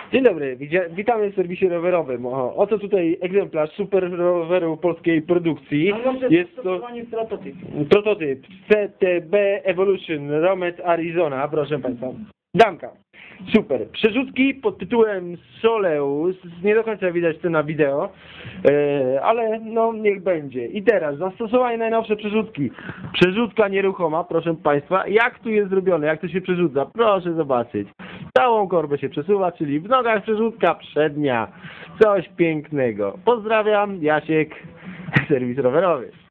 Dzień dobry, witamy w serwisie rowerowym. Oto tutaj egzemplarz super roweru polskiej produkcji. Jest to prototyp CTB Evolution Romet Arizona, proszę Państwa. Damka. Super. Przerzutki pod tytułem Soleus. Nie do końca widać to na wideo, ale no niech będzie. I teraz zastosowanie najnowsze przerzutki. Przerzutka nieruchoma, proszę Państwa. Jak tu jest zrobione? Jak to się przerzuca? Proszę zobaczyć. Całą korbę się przesuwa, czyli w nogach przerzutka przednia. Coś pięknego. Pozdrawiam, Jasiek, serwis rowerowy.